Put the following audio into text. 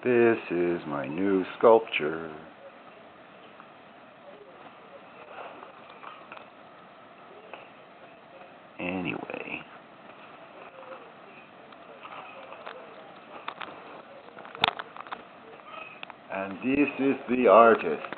This is my new sculpture. Anyway. And this is the artist.